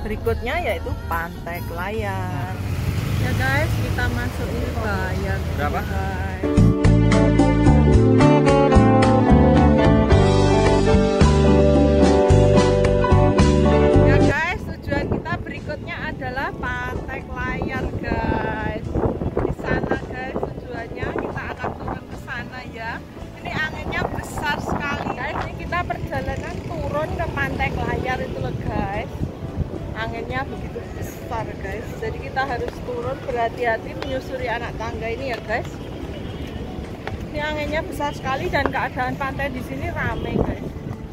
berikutnya yaitu Pantai Klayan. Ya guys, kita masuk ini bayar. Berapa? Guys. Ya guys, tujuan kita berikutnya adalah Pantai Klayan guys. Di sana guys tujuannya kita akan turun ke sana ya. Ini anginnya besar sekali guys. Ini kita perjalanan turun ke Pantai Klayan itu loh guys. Anginnya begitu besar guys, jadi kita harus turun berhati-hati menyusuri anak tangga ini ya guys. Ini anginnya besar sekali dan keadaan pantai di sini ramai guys.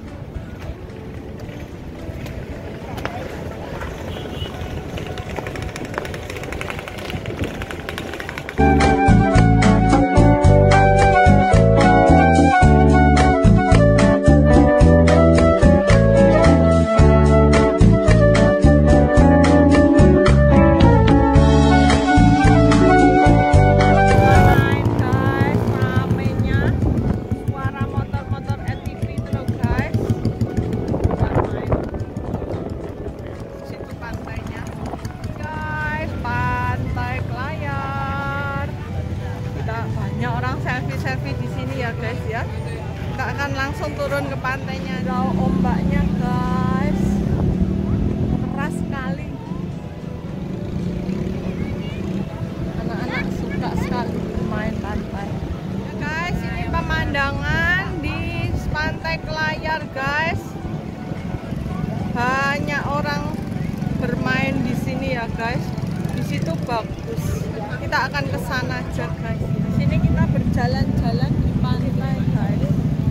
Selfie di sini ya guys ya. Kita akan langsung turun ke pantainya. Jauh ombaknya guys, keras sekali. Anak-anak suka sekali bermain pantai. Ya guys, ini pemandangan di Pantai Klayan guys. Banyak orang bermain di sini ya guys. Di situ bagus. Kita akan ke sana aja guys. Di sini kita berjalan-jalan di pantai guys.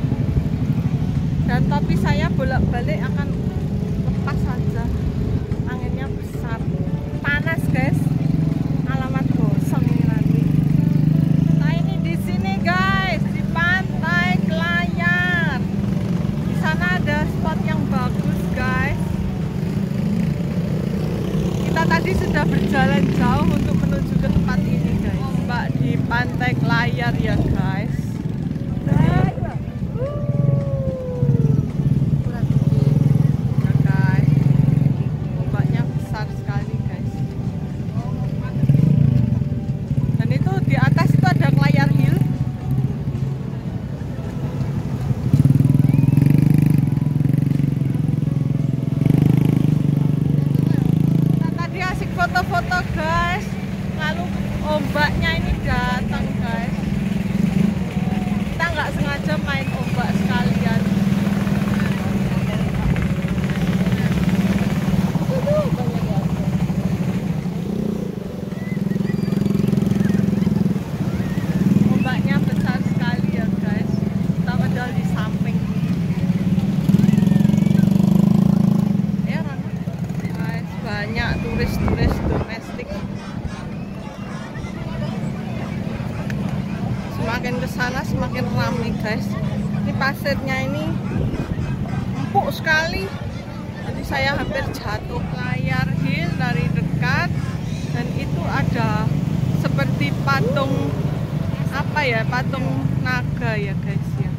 Dan topi saya bolak-balik akan lepas saja. Anginnya besar. Panas guys. Alamat gosong ini nanti. Nah ini di sini guys, di Pantai Klayan. Di sana ada spot yang bagus guys. Kita tadi sudah berjalan jauh untuk menuju ke tempat ini guys. Ombak di Pantai Klayan ya guys. Ya guys, ombaknya besar sekali guys. Dan itu di atas itu ada Klayan Hill. Nah, tadi asik foto-foto guys. Lalu ombaknya ini datang guys. Kita nggak sengaja main ombak sekalian. Ombaknya besar sekali ya guys. Kita pedal di samping. Ya guys, banyak turis-turis domestik. Semakin ke sana semakin ramai guys. Ini pasirnya ini empuk sekali. Jadi saya hampir jatuh. Klayan Hill dari dekat dan itu ada seperti patung apa ya, patung naga ya guys ya.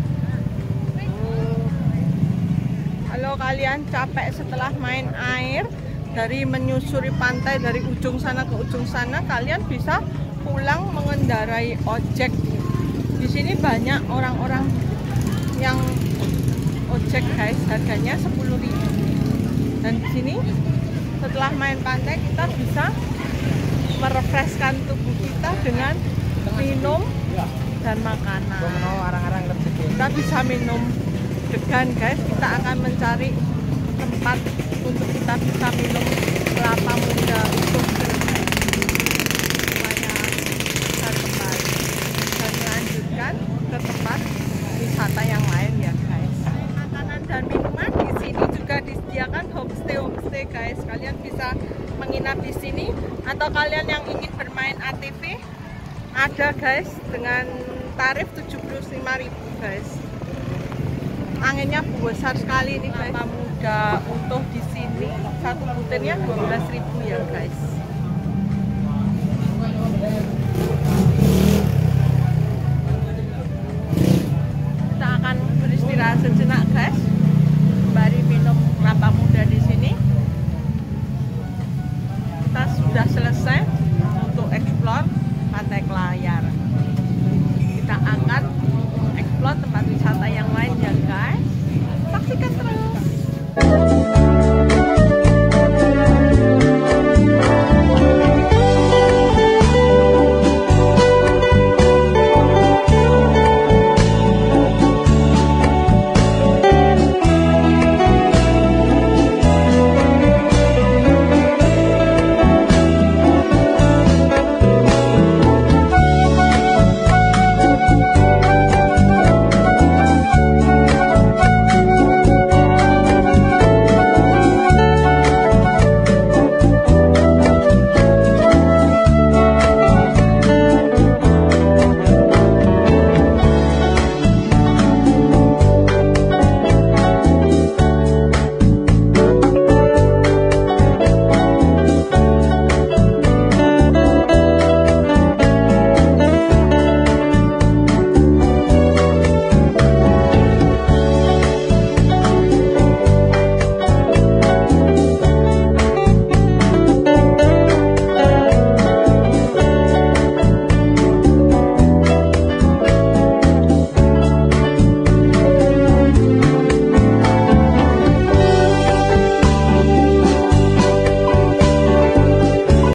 Kalau kalian capek setelah main air dari menyusuri pantai dari ujung sana ke ujung sana, kalian bisa pulang mengendarai ojek. Di sini banyak orang-orang yang ojek guys, harganya 10.000. Dan di sini setelah main pantai kita bisa merefreshkan tubuh kita dengan minum dan makanan. Kita bisa minum degan guys. Kita akan mencari tempat untuk kita bisa minum kelapa muda utuh supaya bisa kembali dan melanjutkan ke tempat wisata yang lain ya guys. Makanan dan minuman di sini juga disediakan homestay guys. Kalian bisa menginap di sini atau kalian yang ingin bermain ATV ada guys dengan tarif 75.000 guys. Anginnya besar sekali ini guys. Kelapa muda utuh di sini satu butirnya 12.000 ya guys.